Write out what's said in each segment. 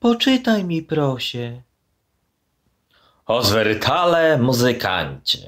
Poczytaj mi, prosie. O Zwyrtale muzykancie.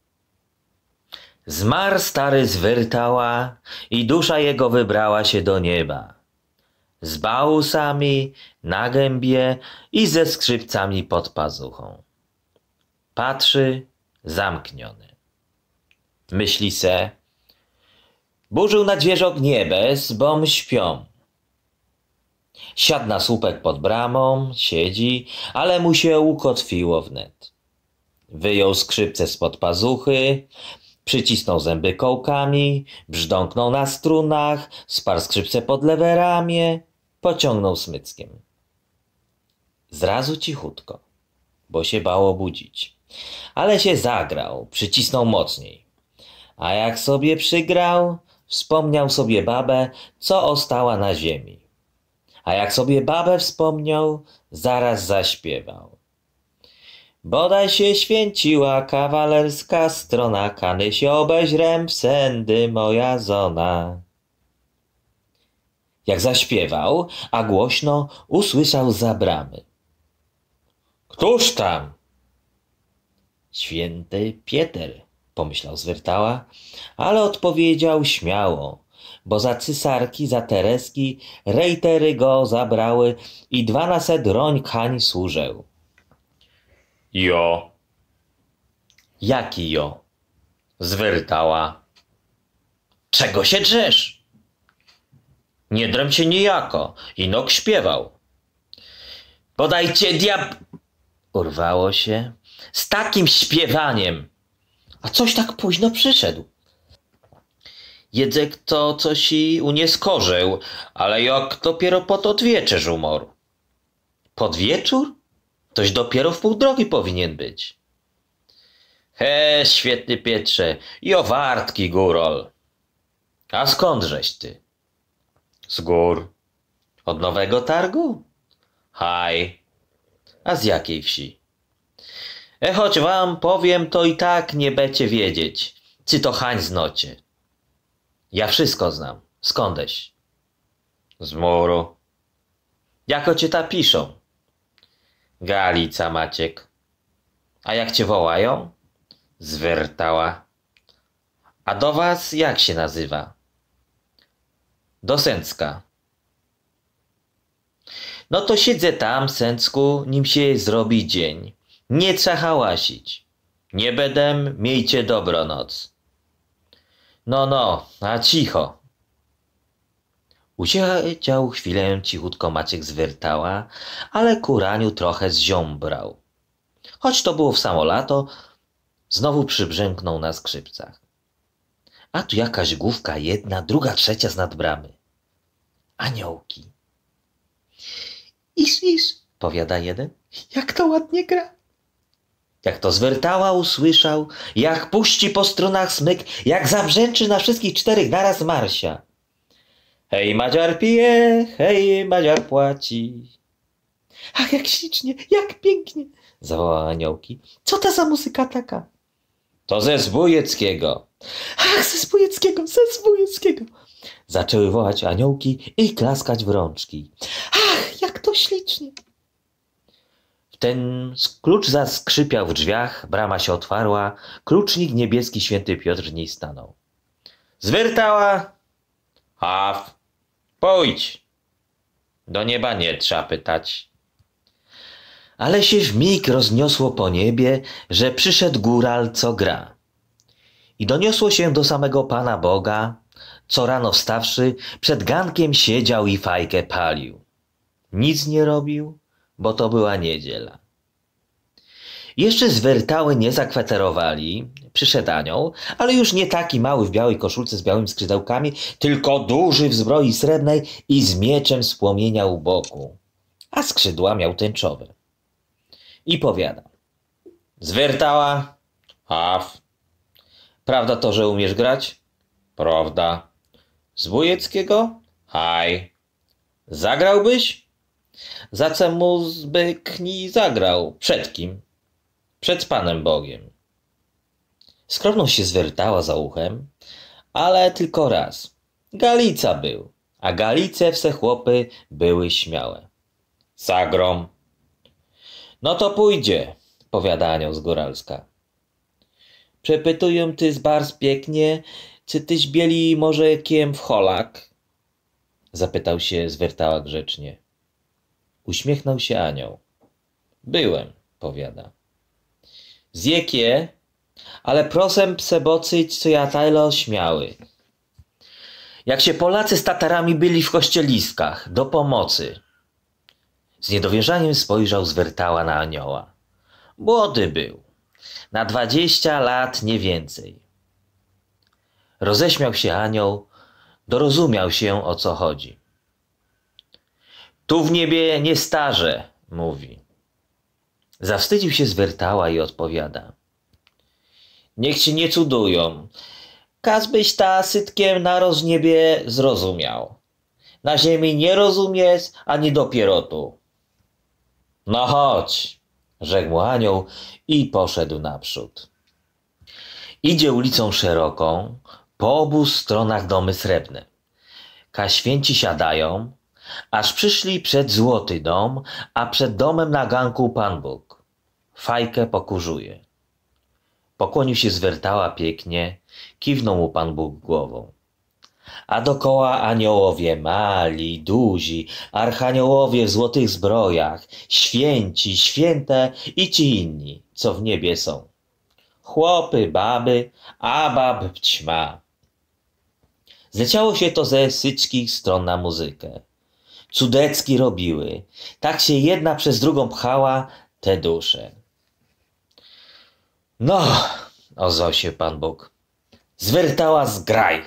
Zmarł stary Zwyrtała i dusza jego wybrała się do nieba. Z bałusami na gębie i ze skrzypcami pod pazuchą. Patrzy zamkniony. Myśli se: burzył na zwierzok niebes, bom śpią. Siadł na słupek pod bramą, siedzi, ale mu się ukotwiło wnet. Wyjął skrzypce spod pazuchy, przycisnął zęby kołkami, brzdąknął na strunach, sparł skrzypce pod lewe ramię, pociągnął smyckiem. Zrazu cichutko, bo się bało budzić. Ale się zagrał, przycisnął mocniej. A jak sobie przygrał, wspomniał sobie babę, co ostała na ziemi. A jak sobie babę wspomniał, zaraz zaśpiewał. Bodaj się święciła kawalerska strona, kany się obeźrem psędy moja zona. Jak zaśpiewał, a głośno usłyszał za bramy. Któż tam? Święty Pieter, pomyślał Zwyrtała, ale odpowiedział śmiało, bo za cysarki, za Tereski rejtery go zabrały i 12 roń kań służył. Jo. Jaki jo? Zwyrtała. Czego się drzesz? Nie dręm się niejako, inok śpiewał. Podajcie urwało się. Z takim śpiewaniem. A coś tak późno przyszedł. Jedzek to coś i unieskorzył, ale jak dopiero pod odwieczerz umarł. Pod wieczór? Toś dopiero w pół drogi powinien być. He, świetny Pietrze, i o wartki górol. A skądżeś ty? Z gór. Od Nowego Targu? Haj. A z jakiej wsi? Choć wam powiem, to i tak nie becie wiedzieć, czy to hań znocie. Ja wszystko znam. Skądeś? Z muru. Jako cię ta piszą? Galica, Maciek. A jak cię wołają? Zwyrtała. A do was jak się nazywa? Do Sęcka. No to siedzę tam, Sęcku, nim się zrobi dzień. Nie trzeba hałasić. Nie będę, miejcie dobronoc. No, a cicho. Usiedział chwilę cichutko Maciek Zwyrtała, ale ku raniu trochę zziąbrał. Choć to było w samo lato, znowu przybrzęknął na skrzypcach. A tu jakaś główka jedna, druga, trzecia z nad bramy. Aniołki. Iż, powiada jeden, jak to ładnie gra. Jak to Zwyrtała usłyszał, jak puści po strunach smyk, jak zabrzęczy na wszystkich 4 naraz Marsia. Hej, Madziar pije, hej, Madziar płaci. Ach, jak ślicznie, jak pięknie, zawołały aniołki. Co to za muzyka taka? To ze Zbójeckiego. Ach, ze Zbójeckiego. Zaczęły wołać aniołki i klaskać w rączki. Ach, jak to ślicznie. Ten klucz zaskrzypiał w drzwiach, brama się otwarła, klucznik niebieski święty Piotr w niej stanął. Zwyrtała! Haw! Pójdź! Do nieba nie trzeba pytać. Ale się wmig rozniosło po niebie, że przyszedł góral, co gra. I doniosło się do samego Pana Boga, co rano wstawszy, przed gankiem siedział i fajkę palił. Nic nie robił, bo to była niedziela. Jeszcze Zwyrtały nie zakwaterowali, przyszedł anioł, ale już nie taki mały w białej koszulce z białymi skrzydełkami, tylko duży w zbroi srebrnej i z mieczem z płomienia u boku, a skrzydła miał tęczowe. I powiada: Zwyrtała, haw. Prawda to, że umiesz grać? Prawda. Zbójeckiego? Haj. Zagrałbyś? Za co mu zbykni zagrał? Przed kim? Przed Panem Bogiem. Skromną się Zwyrtała za uchem, ale tylko raz. Galica był, a Galice wse chłopy były śmiałe. Zagrom. No to pójdzie, powiada anioł z Góralska. Przepytuję ty zbarz pięknie, czy tyś bieli może kiem w cholak? Zapytał się Zwiertała grzecznie. Uśmiechnął się anioł. Byłem, powiada. Zjekie, ale prosem przebocyć, co ja tajlo śmiały. Jak się Polacy z Tatarami byli w kościeliskach, do pomocy. Z niedowierzaniem spojrzał Zwiertała na anioła. Młody był, na 20 lat nie więcej. Roześmiał się anioł, dorozumiał się, o co chodzi. Tu w niebie nie starze, mówi. Zawstydził się Zwiertała i odpowiada. Niech ci nie cudują. Kazbyś ta sytkiem naroz w niebie zrozumiał. Na ziemi nie rozumiesz, ani dopiero tu. No chodź, rzekł mu anioł i poszedł naprzód. Idzie ulicą szeroką, po obu stronach domy srebrne. Ka święci siadają, aż przyszli przed złoty dom, a przed domem na ganku Pan Bóg. Fajkę pokurzuje. Pokłonił się Zwiertała pięknie, kiwnął mu Pan Bóg głową. A dokoła aniołowie mali, duzi, archaniołowie w złotych zbrojach, święci, święte i ci inni, co w niebie są. Chłopy, baby, a bab ćma. Zleciało się to ze syćkich stron na muzykę. Cudecki robiły, tak się jedna przez drugą pchała te dusze. No, ozwał się Pan Bóg, Zwiertała zgraj.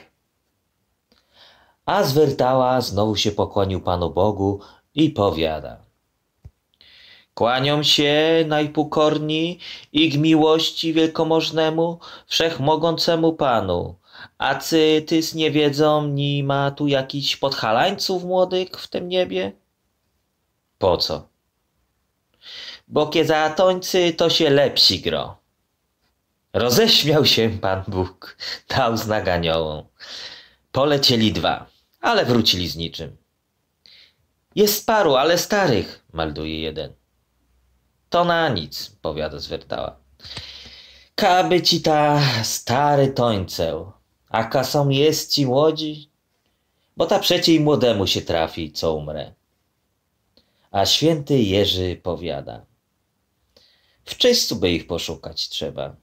A Zwiertała znowu się pokłonił Panu Bogu i powiada. Kłanią się najpokorni i k miłości wielkomożnemu, wszechmogącemu Panu. A cy tys nie wiedzą, ni ma tu jakichś podhalańców młodych w tym niebie? Po co? Bo kie za tońcy to się lepsi gro. Roześmiał się Pan Bóg, dał znak aniołom. Polecieli dwa, ale wrócili z niczym. Jest paru, ale starych, melduje jeden. To na nic, powiada Zwiertała. Kaby ci ta stary tońceł, a kasą jest ci młodzi, bo ta przecie i młodemu się trafi, co umrę. A święty Jerzy powiada. W czyśćcu by ich poszukać trzeba.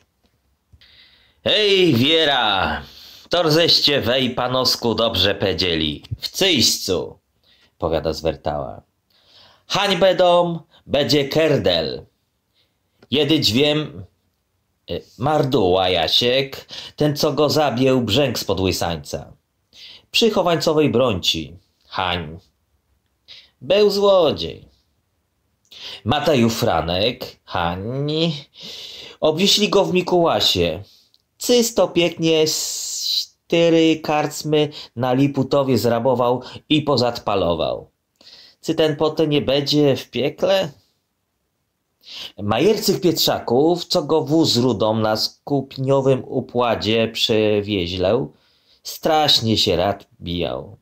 Hej, wiera, torzeście wej panosku dobrze pedzieli. W cyjscu, powiada Zwiertała. Hańbę dom będzie kerdel. Jedy dźwiem marduła Jasiek, ten co go zabił brzęk spod łysańca. Przy chowańcowej brońci, hań. Był złodziej. Matejów Franek, hań. Obwieśli go w Mikułasie. Cysto pięknie 4 karczmy na Liputowie zrabował i pozadpalował. Czy ten potem nie będzie w piekle? Majercych Pietrzaków, co go wóz rudą na skupniowym układzie przewieźlał, strasznie się rad bijał.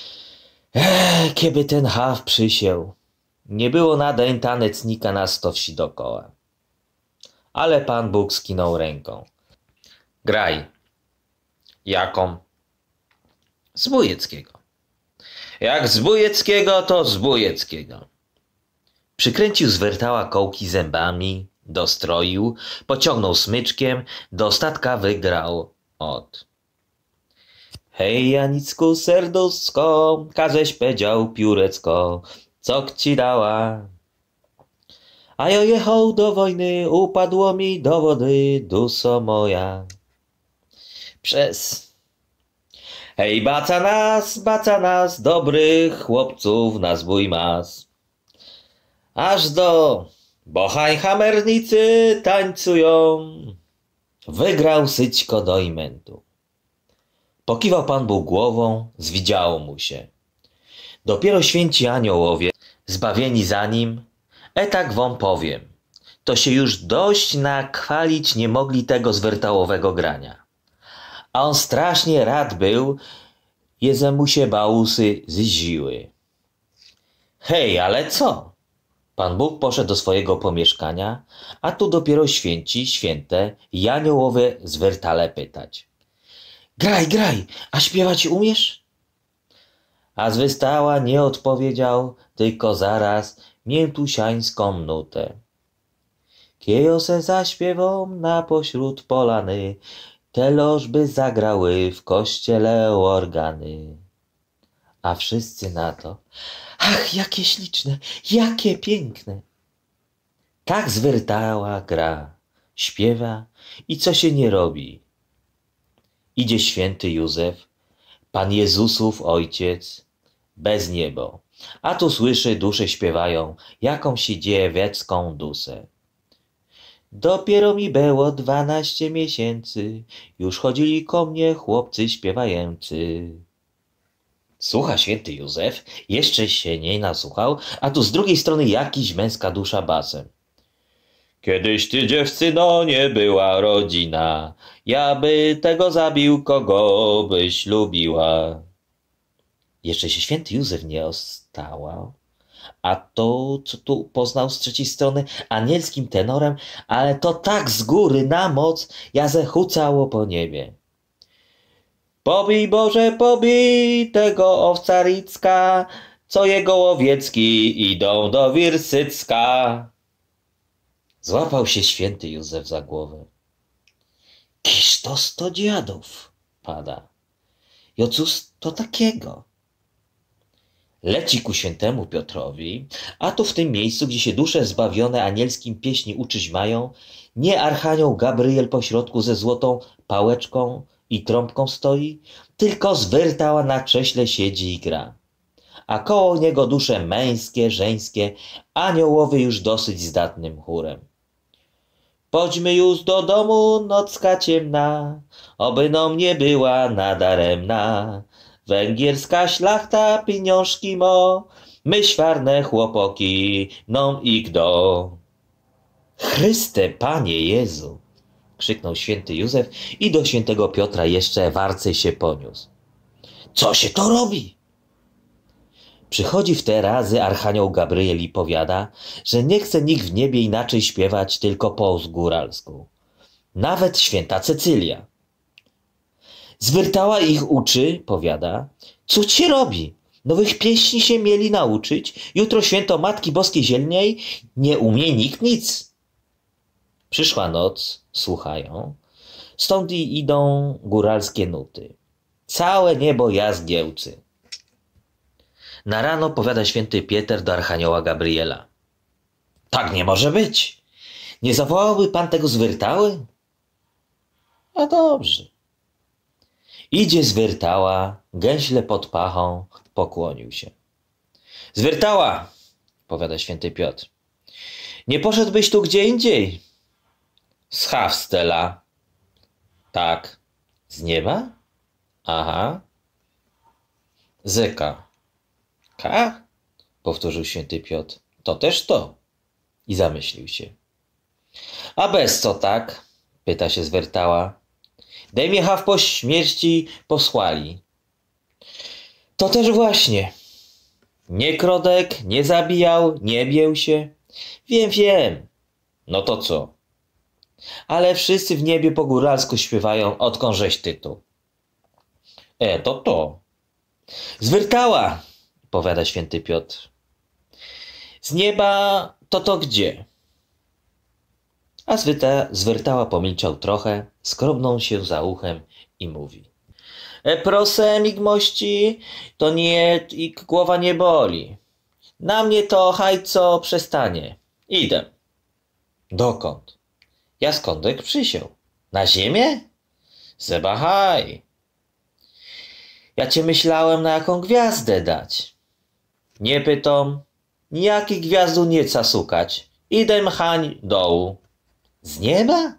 Kieby ten haw przysiął, nie było nadań tanecnika na 100 wsi dokoła. Ale Pan Bóg skinął ręką. Graj. Jaką? Z Bujeckiego. Jak z Bujeckiego, to z Bujeckiego. Przykręcił Zwiertała kołki zębami, dostroił, pociągnął smyczkiem, do statka wygrał od. Hej, Janicku, serduszko, kaześ powiedział piórecko, co ci dała? A ja jechał do wojny, upadło mi do wody, duso moja. Przez. Hej, baca nas, dobrych chłopców na zbój mas. Aż do bohań hamernicy tańcują. Wygrał Syćko do imentu. Pokiwał Pan Bóg głową, zwidziało mu się. Dopiero święci aniołowie, zbawieni za nim, tak wam powiem, to się już dość nakwalić nie mogli tego zwiertałowego grania. A on strasznie rad był, jeze mu się bałusy zziły. Hej, ale co? Pan Bóg poszedł do swojego pomieszkania, a tu dopiero święci, święte i aniołowie zwiertale pytać. Graj, graj, a śpiewać umiesz? A zwystała nie odpowiedział, tylko zaraz miętusiańską nutę. Kiejo se zaśpiewą na pośród polany, telożby zagrały w kościele organy. A wszyscy na to, ach, jakie śliczne, jakie piękne. Tak zwyrtała gra, śpiewa i co się nie robi. Idzie święty Józef, Pan Jezusów ojciec, bez niebo, a tu słyszy dusze śpiewają jakąś dziewecką dusę. Dopiero mi było 12 miesięcy, już chodzili ko mnie chłopcy śpiewający. Słucha święty Józef, jeszcze się nie nasłuchał, a tu z drugiej strony jakiś męska dusza basem. Kiedyś ty dziewczyno nie była rodzina, ja by tego zabił, kogo byś lubiła. Jeszcze się święty Józef nie ostała, a to, co tu poznał z trzeciej strony anielskim tenorem, ale to tak z góry na moc, jaze hucało po niebie. Pobij Boże, pobij tego owcaricka, co jego owiecki idą do Wirsycka. Złapał się święty Józef za głowę. Kiż to 100 dziadów, pada. Jo cóż to takiego? Leci ku świętemu Piotrowi, a tu w tym miejscu, gdzie się dusze zbawione anielskim pieśni uczyć mają, nie archanioł Gabriel pośrodku ze złotą pałeczką i trąbką stoi, tylko zwyrtała na krześle siedzi i gra. A koło niego dusze męskie, żeńskie, aniołowy już dosyć zdatnym chórem. Chodźmy już do domu, nocka ciemna, oby nam nie była nadaremna. Węgierska szlachta pieniążki mo, my świarne chłopoki, nom i kdo. Chryste, Panie Jezu! Krzyknął święty Józef i do świętego Piotra jeszcze warcej się poniósł. Co się to robi? Przychodzi w te razy archanioł Gabriel i powiada, że nie chce nikt w niebie inaczej śpiewać, tylko po góralsku. Nawet święta Cecylia. Zwyrtała ich uczy, powiada, cóż się robi? Nowych pieśni się mieli nauczyć, jutro święto Matki Boskiej Zielnej, nie umie nikt nic. Przyszła noc, słuchają, stąd i idą góralskie nuty. Całe niebo jazdgiełcy. Na rano powiada święty Pieter do archanioła Gabriela. Tak nie może być. Nie zawołałby pan tego zwyrtały? A dobrze. Idzie zwyrtała, gęśle pod pachą, pokłonił się. Zwyrtała, powiada święty Piotr. Nie poszedłbyś tu gdzie indziej? Z Hawstela. Tak. Z nieba? Aha. Zyka. Ka? Powtórzył święty Piotr. To też to. I zamyślił się. A bez co tak? Pyta się zwyrtała. Dej mnie haw po śmierci posłali. To też właśnie. Nie krodek, nie zabijał, nie bił się. Wiem, wiem. No to co? Ale wszyscy w niebie po góralsku śpiewają, odkądżeś ty tu. To. Zwyrtała, powiada święty Piotr. Z nieba to gdzie? A zwyrtała pomilczał trochę, skrobnął się za uchem i mówi. Proszę, migmości, to nie i głowa nie boli. Na mnie to hajco przestanie. Idę. Dokąd? Ja skądek przysiął? Na ziemię? Zebahaj. Ja cię myślałem na jaką gwiazdę dać. Nie pytam, nijaki gwiazdu nie casukać. Idę mchań dołu. Z nieba?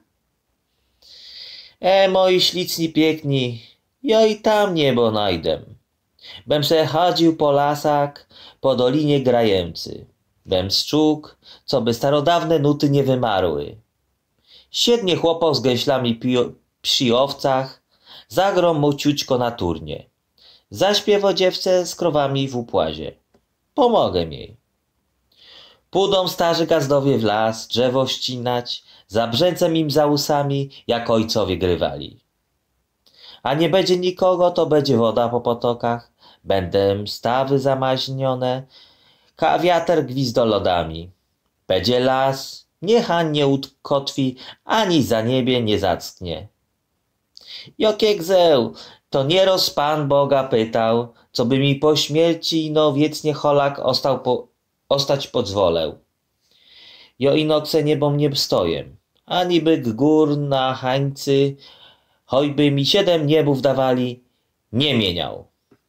Moi śliczni piękni, ja i tam niebo najdę. Bym se chodził po lasach, po dolinie grajemcy. Bym szczuk, co by starodawne nuty nie wymarły. Siednie chłopał z gęślami przy owcach, zagrom mu ciućko na turnie. Zaśpiewo dziewce z krowami w upłazie. pomogę jej. Pójdą starzy gazdowie w las, drzewo ścinać, zabrzęcem im za usami, jak ojcowie grywali. A nie będzie nikogo, to będzie woda po potokach, będą stawy zamaźnione, wiater gwizdolodami. Będzie las, niech nie utkotwi, ani za niebie nie zacknie. Jokiek zeł, to nieroz Pan Boga pytał, co by mi po śmierci no wiecnie cholak ostać pozwolę. Jo inokse niebom nie stojem, ani byk gór na hańcy, choćby mi 7 niebów dawali, nie mieniał.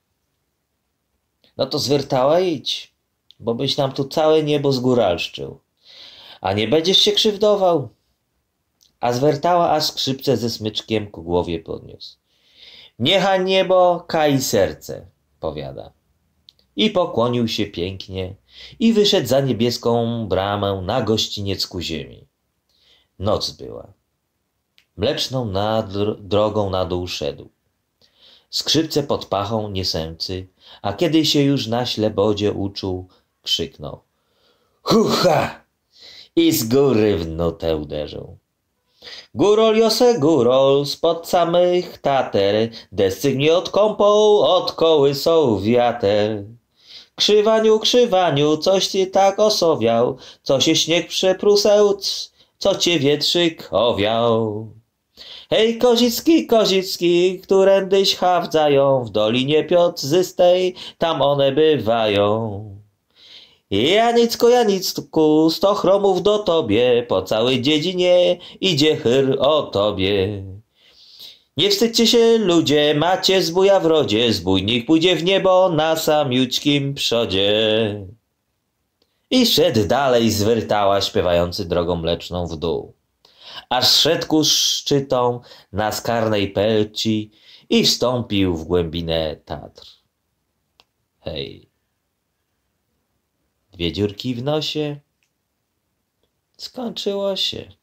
No to zwiertała idź, bo byś nam tu całe niebo zgóralszczył, a nie będziesz się krzywdował. A zwiertała, aż skrzypce ze smyczkiem ku głowie podniósł. Niechaj niebo, kaj serce, powiada. I pokłonił się pięknie i wyszedł za niebieską bramę na gościniec ku ziemi. Noc była. Mleczną drogą na dół szedł. Skrzypce pod pachą niesęcy, a kiedy się już na ślebodzie uczuł, krzyknął. Hucha! I z góry w nutę uderzył. Górol Jose górol, spod samych tater, descy mnie od kąpą, od kołysą wiater. Krzywaniu, krzywaniu, coś ty tak osowiał, co się śnieg przepruseł, co cię wietrzyk owiał. Hej, kozicki, kozicki, którędyś chawdzają, w Dolinie Piotrzystej, tam one bywają. Janicku, Janicku, 100 chromów do tobie, po całej dziedzinie idzie chyr o tobie. Nie wstydźcie się, ludzie, macie zbója w rodzie, zbójnik pójdzie w niebo na samiućkim przodzie. I szedł dalej zwyrtała, śpiewający drogą mleczną w dół. Aż szedł ku szczytom na skarnej pelci i wstąpił w głębinę Tatr. Hej. 2 dziurki w nosie. Skończyło się.